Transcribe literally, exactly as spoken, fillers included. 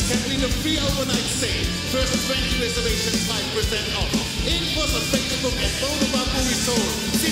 can win a free overnight stay. First twenty reservations, five percent off. Infos on Facebook and Boulevard Movie Soul.